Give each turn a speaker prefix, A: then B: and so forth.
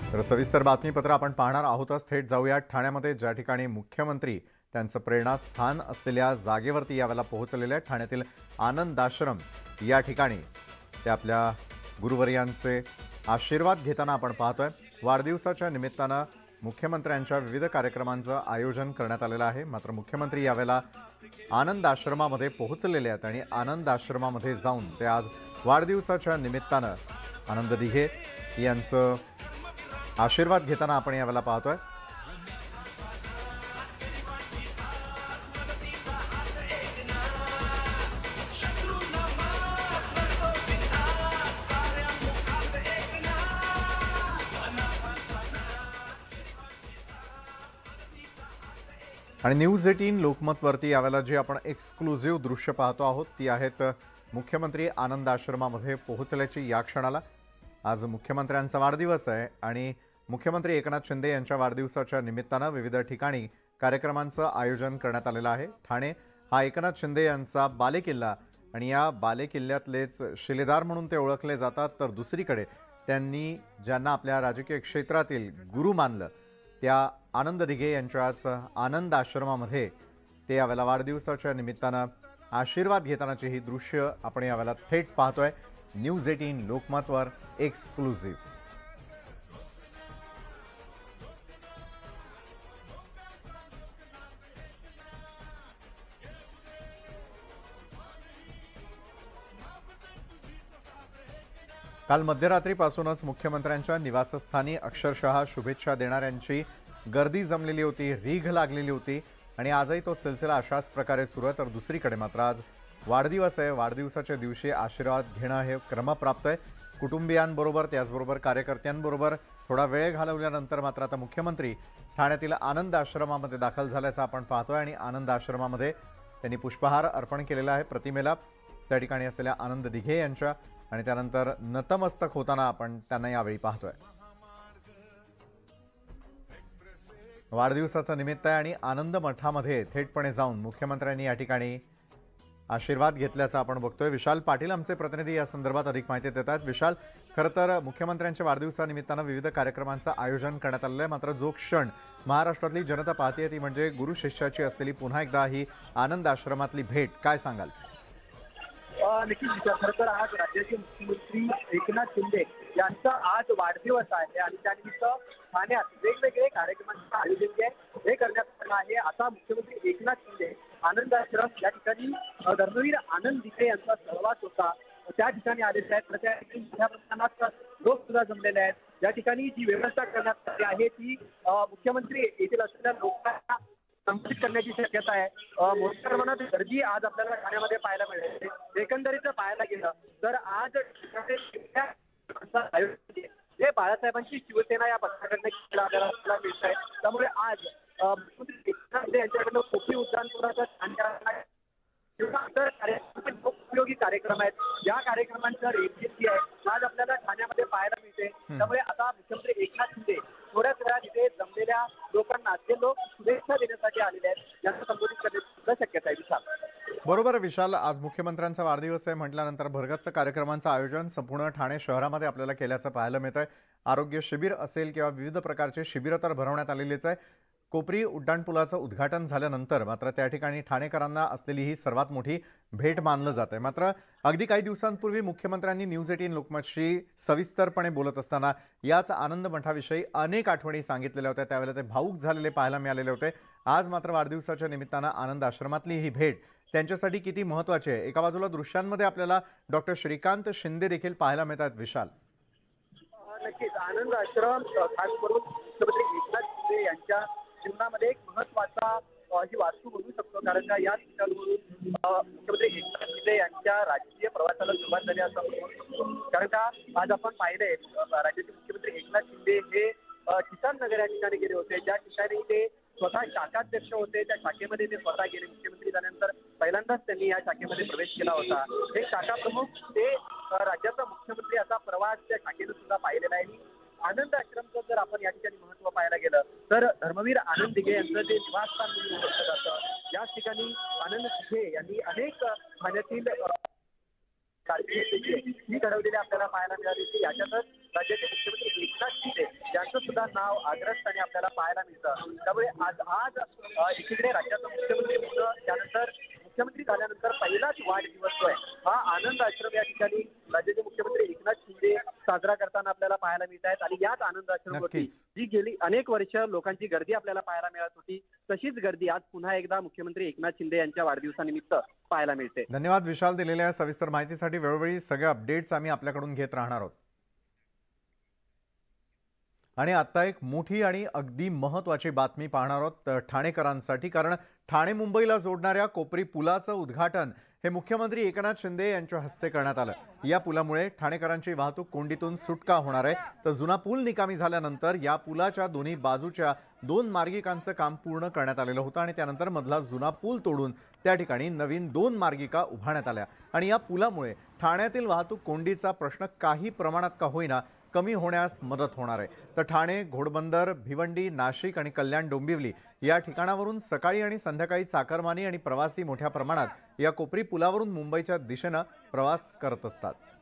A: तर सविस्तर बातमीपत्र आपण पाहणार आहोतच. थेट जाऊयात ठाण्यामध्ये, ज्या ठिकाणी मुख्यमंत्री त्यांचं प्रेरणास्थान असलेल्या जागेवरती यावेळेला पोहोचलेले आहेत. ठाण्यातील आनंदाश्रम या ठिकाणी ते आपल्या गुरुवर्यांचे आशीर्वाद घेताना आपण पाहतोय. वाढदिवसाच्या निमित्तानं मुख्यमंत्र्यांच्या विविध कार्यक्रमांचं आयोजन करण्यात आलेलं आहे. मात्र मुख्यमंत्री यावेळेला आनंद आश्रमामध्ये पोहोचलेले आहेत आणि आनंद आश्रमामध्ये जाऊन ते आज वाढदिवसाच्या निमित्तानं आनंद दिघे यांचं आशीर्वाद घेताना आपण यावेळेला पाहतोय. आणि न्यूज 18 लोकमतवरती यावेळेला जी आपण एक्सक्लुझिव्ह दृश्य पाहतो आहोत ती आहेत मुख्यमंत्री आनंद आश्रमामध्ये पोहोचल्याची. या क्षणाला आज मुख्यमंत्र्यांचा वाढदिवस आहे आणि मुख्यमंत्री एकनाथ शिंदे यांच्या वाढदिवसाच्या निमित्तानं विविध ठिकाणी कार्यक्रमांचं आयोजन करण्यात आलेलं आहे. ठाणे हा एकनाथ शिंदे यांचा बालेकिल्ला आणि या बालेकिल्ल्यातलेच शिलेदार म्हणून ते ओळखले जातात. तर दुसरीकडे त्यांनी ज्यांना आपल्या राजकीय क्षेत्रातील गुरु मानलं त्या आनंद दिघे यांच्याच आनंद आश्रमामध्ये ते यावेळेला वाढदिवसाच्या निमित्तानं आशीर्वाद घेतानाची ही दृश्य आपण यावेळेला थेट पाहतोय. न्यूज 18 लोकमतवर एक्सक्लुझिव्ह. काल मध्यरात्रीपासूनच मुख्यमंत्र्यांच्या निवासस्थानी अक्षरशः शुभेच्छा देणाऱ्यांची गर्दी जमलेली होती, रीघ लागलेली होती आणि आजही तो सिलसिला अशाच प्रकारे सुरू आहे. तर दुसरीकडे मात्र आज वाढदिवस आहे. वाढदिवसाच्या दिवशी आशीर्वाद घेणं हे क्रमप्राप्त आहे. कुटुंबियांबरोबर त्याचबरोबर कार्यकर्त्यांबरोबर थोडा वेळ घालवल्यानंतर मात्र आता मुख्यमंत्री ठाण्यातील आनंद आश्रमामध्ये दाखल झाल्याचं आपण पाहतोय आणि आनंद आश्रमामध्ये त्यांनी पुष्पहार अर्पण केलेला आहे प्रतिमेला, त्या ठिकाणी असलेल्या आनंद दिघे यांच्या, आणि त्यानंतर नतमस्तक होताना आपण त्यांना यावेळी पाहतोय. वाढदिवसाचं निमित्त आहे आणि आनंद मठामध्ये थेटपणे जाऊन मुख्यमंत्र्यांनी या ठिकाणी आशीर्वाद घेतल्याचं आपण बघतोय. विशाल पाटील आमचे प्रतिनिधी या संदर्भात अधिक माहिती देत आहेत. विशाल, खरं तर मुख्यमंत्र्यांच्या वाढदिवसानिमित्तानं विविध कार्यक्रमांचं आयोजन करण्यात आलेलं आहे. मात्र जो क्षण महाराष्ट्रातली जनता पाहते ती म्हणजे गुरु शिष्याची असलेली पुन्हा एकदा ही आनंद आश्रमातली भेट. काय सांगाल?
B: नक्कीच विचार. खरं तर आज राज्याचे मुख्यमंत्री एकनाथ शिंदे यांचा आज वाढदिवस आहे आणि त्यानिमित्त ठाण्यात वेगवेगळे कार्यक्रमांचं आयोजन हे करण्यात आलं आहे. आता मुख्यमंत्री एकनाथ शिंदे आनंद आश्रम या ठिकाणी धर्मवीर आनंद दिघे यांचा सहवास होता त्या ठिकाणी आलेले आहेत. त्या ठिकाणी मोठ्या प्रमाणात लोक सुद्धा जमलेले आहेत. या ठिकाणी जी व्यवस्था करण्यात आली आहे ती मुख्यमंत्री येथील असलेल्या लोकांना संबोधित करण्याची शक्यता आहे. मोठ्या प्रमाणात गर्दी आज आपल्याला ठाण्यामध्ये पाहायला मिळते. एकंदरीत पाहायला गेलं तर आज जे बाळासाहेबांची शिवसेना या पक्षाकडनं केला आपल्याला मिळत आहे. त्यामुळे आज मुख्यमंत्री एकनाथ शिंदे यांच्याकडनं कोपी उड्डाणपुलाचा उपयोगी कार्यक्रम आहेत. या कार्यक्रमांचा रेलची आहे आज आपल्याला ठाण्यामध्ये पाहायला मिळते. त्यामुळे आता मुख्यमंत्री एकनाथ शिंदे थोड्याच वेळात इथे जमलेल्या लोकांना, जे लोक शुभेच्छा देण्यासाठी आलेले आहेत, यांना संबोधित करण्याची शक्यता आहे. विशाल,
A: बरोबर विशाल, आज मुख्यमंत्र्यांचा वाढदिवस आहे म्हटल्यानंतर भरगच्च कार्यक्रमांचं आयोजन संपूर्ण ठाणे शहरामध्ये आपल्याला केल्याचं पाहायला मिळत आहे. आरोग्य शिबिर असेल किंवा विविध प्रकारचे शिबिरं तर भरवण्यात आलेलीच आहे. कोपरी उड्डाणपुलाचं उद्घाटन झाल्यानंतर मात्र त्या ठिकाणी ठाणेकरांना असलेली ही सर्वात मोठी भेट मानलं जात आहे. मात्र अगदी काही दिवसांपूर्वी मुख्यमंत्र्यांनी न्यूज 18 लोकमतशी सविस्तरपणे बोलत असताना याच आनंद मठाविषयी अनेक आठवणी सांगितलेल्या होत्या. त्यावेळेला ते भावूक झालेले पाहायला मिळालेले होते. आज मात्र वाढदिवसाच्या निमित्तानं आनंद आश्रमातली ही भेट त्यांच्यासाठी किती महत्त्वाची आहे. एका बाजूला दृश्यांमध्ये आपल्याला डॉक्टर श्रीकांत शिंदे देखील पाहायला मिळतात. विशाल,
B: नक्कीच आनंद आश्रम खास करून मुख्यमंत्री एकनाथ शिंदे यांच्या जीवनामध्ये एक महत्वाचा ही वास्तू म्हणू शकतो. कारण का या ठिकाणवरून मुख्यमंत्री एकनाथ शिंदे यांच्या राजकीय प्रवासाला सुरुवात झाली असं म्हणू शकतो. कारण का आज आपण पाहिलंय राज्याचे मुख्यमंत्री एकनाथ शिंदे हे किसान नगर या ठिकाणी गेले होते, ज्या ठिकाणी ते स्वतः शाखाध्यक्ष होते. त्या शाखेमध्ये ते स्वतः गेले. मुख्यमंत्री झाल्यानंतर पहिल्यांदाच त्यांनी या शाखेमध्ये प्रवेश केला होता. एक शाखा प्रमुख ते राज्याचा मुख्यमंत्री असा प्रवास त्या शाखेनं सुद्धा पाहिलेला आहे. आनंद आश्रमचं जर आपण या ठिकाणी महत्व पाहायला गेलं तर धर्मवीर आनंद दिघे यांचं जे निवासस्थान म्हणून ओळखलं जातं, याच ठिकाणी आनंद दिघे यांनी अनेक ठाण्यातील कारकिर्दी ही घडवलेली आपल्याला पाहायला मिळाली. याच्यातच राज्याचे मुख्यमंत्री एकनाथ शिंदे यांचं सुद्धा नाव अग्रस्थानी आपल्याला पाहायला मिळतं। त्यामुळे आज एकीकडे राज्याचा मुख्यमंत्री होणं, त्यानंतर मुख्यमंत्री झाल्यानंतर पहिलाच वाढदिवस जो आहे हा आनंद आश्रम या ठिकाणी राज्याचे मुख्यमंत्री एकनाथ शिंदे साजरा करताना आपल्याला पाहायला मिळत आहेत। आणि याच आनंद आश्रमवरती जी गेली अनेक वर्ष लोकांची गर्दी आपल्याला पाहायला मिळत होती, तशीच गर्दी आज पुन्हा एकदा मुख्यमंत्री एकनाथ शिंदे यांच्या वाढदिवसानिमित्त पाहायला मिळते।
A: धन्यवाद विशाल, दिलेल्या सविस्तर माहितीसाठी। वेळोवेळी सगळे अपडेट्स आम्ही आपल्याकडून घेत राहणार आहोत। आणि आता एक मोठी आणि अगदी महत्त्वाची बातमी पाहणार आहोत ठाणेकरांसाठी, कारण ठाणे मुंबईला जोडणाऱ्या कोपरी पुलाचं उद्घाटन हे मुख्यमंत्री एकनाथ शिंदे यांच्या हस्ते करण्यात आलं। या पुलामुळे ठाणेकरांची वाहतूक कोंडीतून सुटका होणार आहे। तर जुना पूल निकामी झाल्यानंतर या पुलाच्या दोन्ही बाजूच्या 2 मार्गिकांचं काम पूर्ण करण्यात आलेलं होतं आणि त्यानंतर मधला जुना पूल तोडून त्या ठिकाणी नवीन 2 मार्गिका उभारण्यात आल्या आणि या पुलामुळे ठाण्यातील वाहतूक कोंडीचा प्रश्न काही प्रमाणात का होईना कमी होण्यास मदत होणार आहे। तर ठाणे, घोडबंदर, भिवंडी, नाशिक आणि कल्याण डोंबिवली या ठिकाणावरून सकाळी आणि संध्याकाळी चाकरमानी आणि प्रवासी मोठ्या प्रमाणात या कोपरी पुलावरून मुंबईच्या दिशेने प्रवास करत असतात।